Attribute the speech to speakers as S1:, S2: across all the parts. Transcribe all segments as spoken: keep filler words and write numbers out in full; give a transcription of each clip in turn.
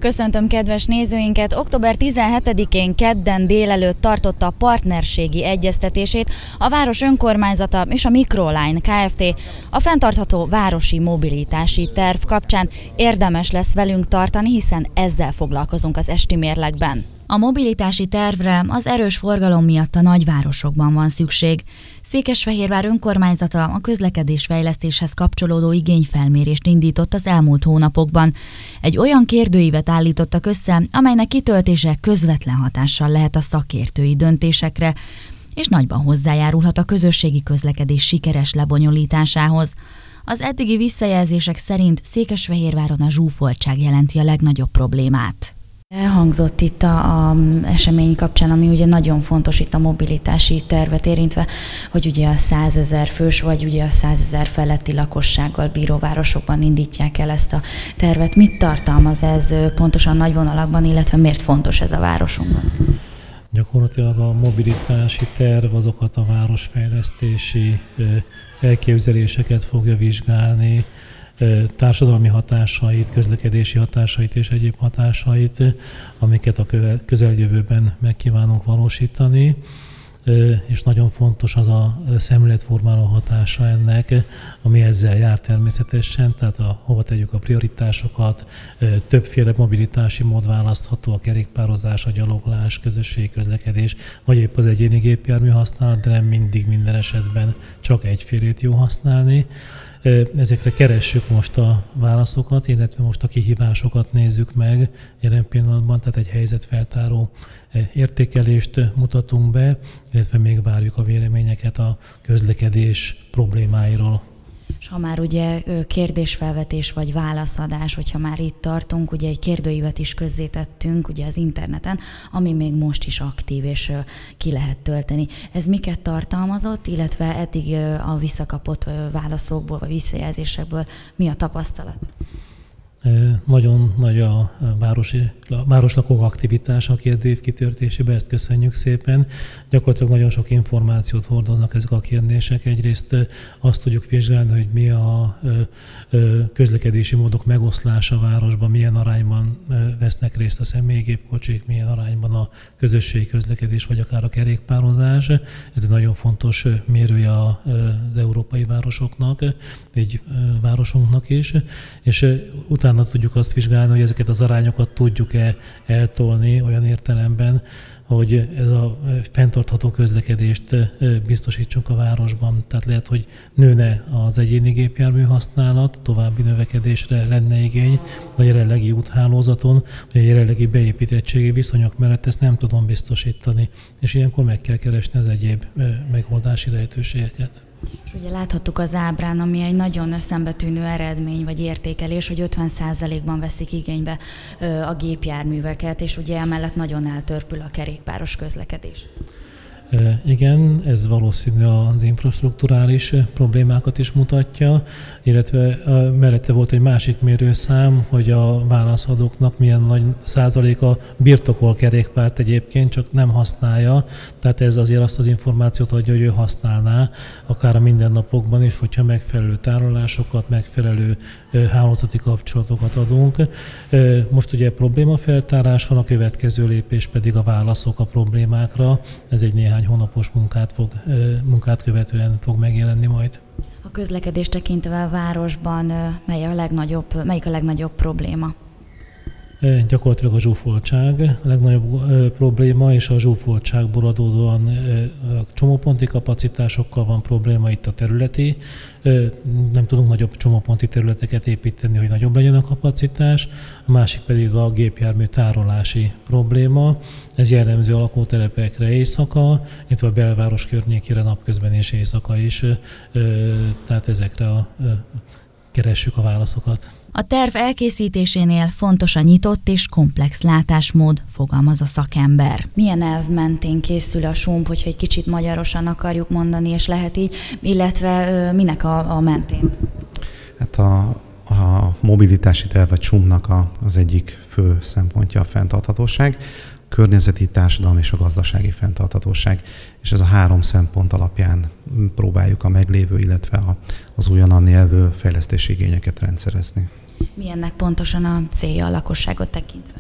S1: Köszöntöm kedves nézőinket! október tizenhetedikén kedden délelőtt tartotta a partnerségi egyeztetését a város önkormányzata és a Microline Kft. A fenntartható városi mobilitási terv kapcsán. Érdemes lesz velünk tartani, hiszen ezzel foglalkozunk az esti mérlegben. A mobilitási tervre az erős forgalom miatt a nagyvárosokban van szükség. Székesfehérvár önkormányzata a közlekedésfejlesztéshez kapcsolódó igényfelmérést indított az elmúlt hónapokban. Egy olyan kérdőívet állítottak össze, amelynek kitöltése közvetlen hatással lehet a szakértői döntésekre, és nagyban hozzájárulhat a közösségi közlekedés sikeres lebonyolításához. Az eddigi visszajelzések szerint Székesfehérváron a zsúfoltság jelenti a legnagyobb problémát. Elhangzott itt a, a esemény kapcsán, ami ugye nagyon fontos itt a mobilitási tervet érintve, hogy ugye a százezer fős, vagy ugye a százezer feletti lakossággal bíró városokban indítják el ezt a tervet. Mit tartalmaz ez pontosan nagy vonalakban, illetve miért fontos ez a városunkban?
S2: Gyakorlatilag a mobilitási terv azokat a városfejlesztési elképzeléseket fogja vizsgálni, társadalmi hatásait, közlekedési hatásait és egyéb hatásait, amiket a közeljövőben meg kívánunk valósítani, és nagyon fontos az a szemléletformáló hatása ennek, ami ezzel jár természetesen, tehát a, hova tegyük a prioritásokat, többféle mobilitási mód választható, a kerékpározás, a gyaloglás, közösségi közlekedés, vagy épp az egyéni gépjármű használat, de nem mindig minden esetben csak egyfélét jó használni. Ezekre keressük most a válaszokat, illetve most a kihívásokat nézzük meg jelen pillanatban, tehát egy helyzetfeltáró értékelést mutatunk be, illetve még várjuk a véleményeket a közlekedés problémáiról.
S1: És ha már ugye kérdésfelvetés vagy válaszadás, hogyha már itt tartunk, ugye egy kérdőívet is közzétettünk ugye az interneten, ami még most is aktív és ki lehet tölteni. Ez miket tartalmazott, illetve eddig a visszakapott válaszokból vagy visszajelzésekből mi a tapasztalat?
S2: Nagyon nagy a városi, a városlakók aktivitása a kérdőív kitöltésében, ezt köszönjük szépen. Gyakorlatilag nagyon sok információt hordoznak ezek a kérdések. Egyrészt azt tudjuk vizsgálni, hogy mi a közlekedési módok megoszlása a városban, milyen arányban vesznek részt a személygépkocsik, milyen arányban a közösségi közlekedés, vagy akár a kerékpározás. Ez egy nagyon fontos mérője az európai városoknak, egy városunknak is, és utána tudjuk azt vizsgálni, hogy ezeket az arányokat tudjuk-e eltolni olyan értelemben, hogy ez a fenntartható közlekedést biztosítsunk a városban. Tehát lehet, hogy nőne az egyéni gépjármű használat, további növekedésre lenne igény, a jelenlegi úthálózaton, vagy a jelenlegi beépítettségi viszonyok mellett ezt nem tudom biztosítani, és ilyenkor meg kell keresni az egyéb megoldási lehetőségeket.
S1: És ugye láthattuk az ábrán, ami egy nagyon szembetűnő eredmény vagy értékelés, hogy ötven százalékban veszik igénybe a gépjárműveket, és ugye emellett nagyon eltörpül a kerékpáros közlekedés.
S2: Igen, ez valószínű az infrastrukturális problémákat is mutatja, illetve mellette volt egy másik mérőszám, hogy a válaszadóknak milyen nagy százaléka birtokol kerékpárt egyébként, csak nem használja, tehát ez azért azt az információt adja, hogy ő használná, akár a mindennapokban is, hogyha megfelelő tárolásokat, megfelelő hálózati kapcsolatokat adunk. Most ugye problémafeltárás van, a következő lépés pedig a válaszok a problémákra, ez egy néhány hónapos munkát, fog, munkát követően fog megjelenni majd.
S1: A közlekedés tekintve a városban mely a legnagyobb, melyik a legnagyobb probléma?
S2: Gyakorlatilag a zsúfoltság a legnagyobb probléma, és a zsúfoltságból adódóan csomóponti kapacitásokkal van probléma, itt a területi. Nem tudunk nagyobb csomóponti területeket építeni, hogy nagyobb legyen a kapacitás. A másik pedig a gépjármű tárolási probléma. Ez jellemző a lakótelepekre éjszaka, illetve a belváros környékére napközben és éjszaka is. Tehát ezekre a, keressük a válaszokat.
S1: A terv elkészítésénél fontos a nyitott és komplex látásmód, fogalmaz a szakember. Milyen elv mentén készül a sump, hogyha egy kicsit magyarosan akarjuk mondani, és lehet így, illetve minek a, a mentén?
S3: Hát a, a mobilitási terv vagy sumpnak a, az egyik fő szempontja a fenntarthatóság, környezeti, társadalmi és a gazdasági fenntarthatóság, és ez a három szempont alapján próbáljuk a meglévő, illetve az újonnan jövő fejlesztési igényeket rendszerezni.
S1: Mi ennek pontosan a célja a lakosságot tekintve?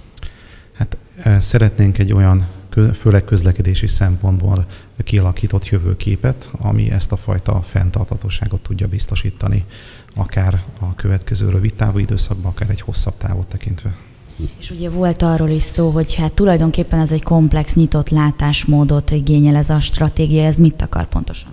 S3: Hát szeretnénk egy olyan, főleg közlekedési szempontból kialakított jövőképet, ami ezt a fajta fenntarthatóságot tudja biztosítani, akár a következő rövid távú időszakban, akár egy hosszabb távot tekintve.
S1: És ugye volt arról is szó, hogy hát tulajdonképpen ez egy komplex, nyitott látásmódot igényel ez a stratégia, ez mit akar pontosan?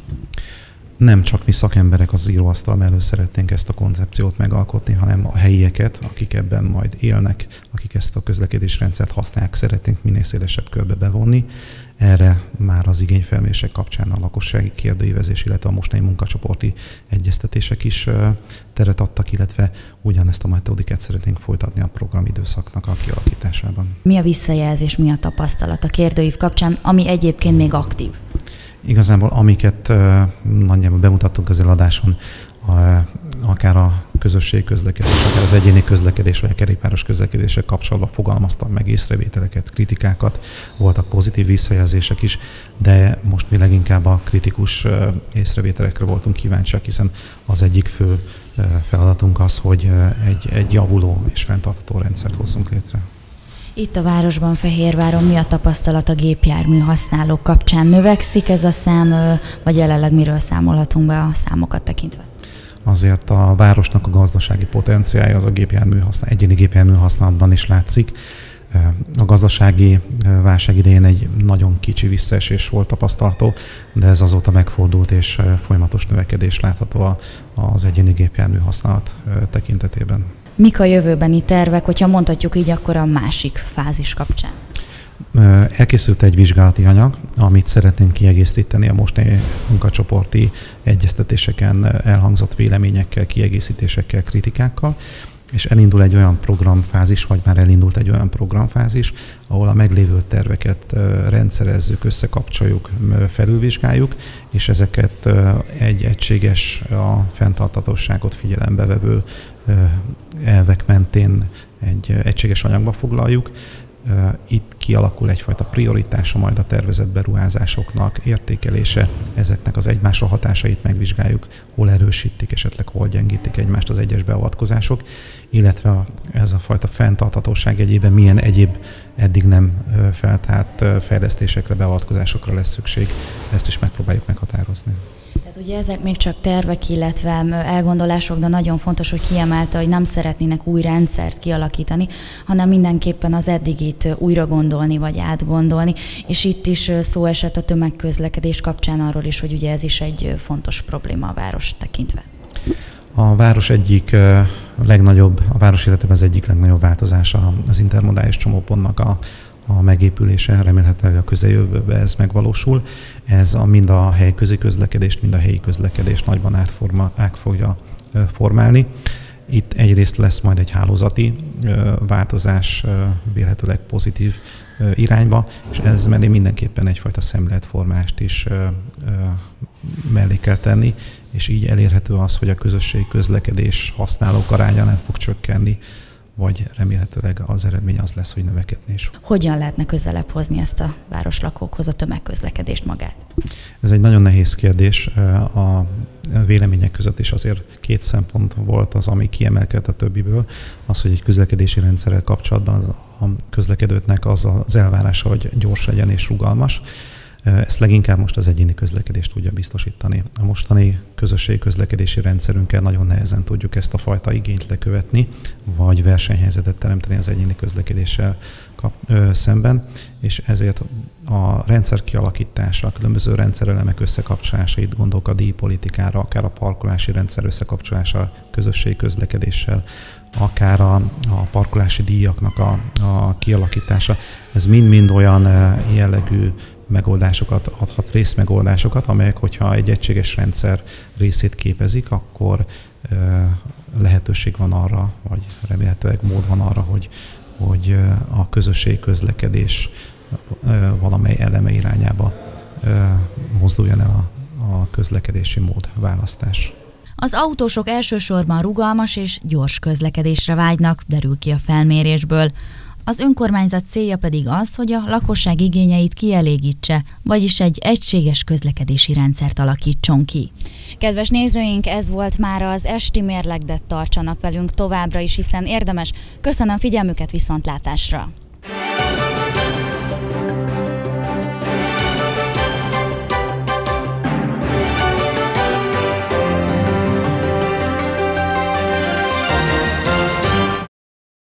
S3: Nem csak mi szakemberek az íróasztal mellett szeretnénk ezt a koncepciót megalkotni, hanem a helyieket, akik ebben majd élnek, akik ezt a közlekedésrendszert használják, szeretnénk minél szélesebb körbe bevonni. Erre már az igényfelmérések kapcsán a lakossági kérdőívezés, illetve a mostani munkacsoporti egyeztetések is teret adtak, illetve ugyanezt a metodikát szeretnénk folytatni a programidőszaknak a kialakításában.
S1: Mi a visszajelzés, mi a tapasztalat a kérdőív kapcsán, ami egyébként még aktív?
S3: Igazából amiket uh, nagyjából bemutattunk az eladáson, uh, akár a közösségi közlekedés, akár az egyéni közlekedés, vagy a kerékpáros közlekedéssel kapcsolatban fogalmaztam meg észrevételeket, kritikákat, voltak pozitív visszajelzések is, de most mi leginkább a kritikus uh, észrevételekre voltunk kíváncsiak, hiszen az egyik fő uh, feladatunk az, hogy uh, egy, egy javuló és fenntartható rendszert hozzunk létre.
S1: Itt a városban, Fehérváron mi a tapasztalat a gépjármű használók kapcsán? Növekszik ez a szám, vagy jelenleg miről számolhatunk be a számokat tekintve?
S3: Azért a városnak a gazdasági potenciálja az a gépjármű használat, egyéni gépjármű használatban is látszik. A gazdasági válság idején egy nagyon kicsi visszaesés volt tapasztalható, de ez azóta megfordult, és folyamatos növekedés látható az egyéni gépjármű használat tekintetében.
S1: Mik a jövőbeni tervek, hogyha mondhatjuk így, akkor a másik fázis kapcsán?
S3: Elkészült egy vizsgálati anyag, amit szeretnénk kiegészíteni a mostani munkacsoporti egyeztetéseken elhangzott véleményekkel, kiegészítésekkel, kritikákkal, és elindul egy olyan programfázis, vagy már elindult egy olyan programfázis, ahol a meglévő terveket rendszerezzük, összekapcsoljuk, felülvizsgáljuk, és ezeket egy egységes, a fenntarthatóságot figyelembe vevő elvek mentén egy egységes anyagba foglaljuk. Itt kialakul egyfajta prioritása majd a tervezett beruházásoknak, értékelése, ezeknek az egymásra hatásait megvizsgáljuk, hol erősítik, esetleg hol gyengítik egymást az egyes beavatkozások, illetve ez a fajta fenntarthatóság egyében milyen egyéb eddig nem feltárt fejlesztésekre, beavatkozásokra lesz szükség, ezt is megpróbáljuk meghatározni.
S1: Tehát ugye ezek még csak tervek, illetve elgondolások, de nagyon fontos, hogy kiemelte, hogy nem szeretnének új rendszert kialakítani, hanem mindenképpen az eddigit újra gondolni, vagy átgondolni, és itt is szó esett a tömegközlekedés kapcsán arról is, hogy ugye ez is egy fontos probléma a város tekintve.
S3: A város egyik legnagyobb, a város életében az egyik legnagyobb változása az intermodális csomópontnak a a megépülése, remélhetőleg a közeljövőben ez megvalósul. Ez a, mind a helyközi közlekedést, mind a helyi közlekedést nagyban átforma, át fogja formálni. Itt egyrészt lesz majd egy hálózati változás, vélhetőleg pozitív irányba, és ez mellé mindenképpen egyfajta szemléletformást is mellé kell tenni, és így elérhető az, hogy a közösségi közlekedés használók aránya nem fog csökkenni, vagy remélhetőleg az eredmény az lesz, hogy növekedni is.
S1: Hogyan lehetne közelebb hozni ezt a városlakókhoz a tömegközlekedést magát?
S3: Ez egy nagyon nehéz kérdés. A vélemények között is azért két szempont volt az, ami kiemelkedett a többiből. Az, hogy egy közlekedési rendszerrel kapcsolatban a közlekedőknek az az elvárása, hogy gyors legyen és rugalmas. Ezt leginkább most az egyéni közlekedést tudja biztosítani. A mostani közösségi közlekedési rendszerünkkel nagyon nehezen tudjuk ezt a fajta igényt lekövetni, vagy versenyhelyzetet teremteni az egyéni közlekedéssel kap, ö, szemben, és ezért a rendszer kialakítása, a különböző rendszerelemek összekapcsolása, itt gondolok a díjpolitikára, akár a parkolási rendszer összekapcsolása a közösségi közlekedéssel, akár a, a parkolási díjaknak a, a kialakítása, ez mind-mind olyan jellegű megoldásokat adhat, részmegoldásokat, amelyek, hogyha egy egységes rendszer részét képezik, akkor ö, lehetőség van arra, vagy remélhetőleg mód van arra, hogy, hogy a közösségi közlekedés ö, valamely eleme irányába ö, mozduljon el a, a közlekedési mód választás.
S1: Az autósok elsősorban rugalmas és gyors közlekedésre vágynak, derül ki a felmérésből. Az önkormányzat célja pedig az, hogy a lakosság igényeit kielégítse, vagyis egy egységes közlekedési rendszert alakítson ki. Kedves nézőink, ez volt már az esti mérleg, de tartsanak velünk továbbra is, hiszen érdemes. Köszönöm figyelmüket, viszontlátásra!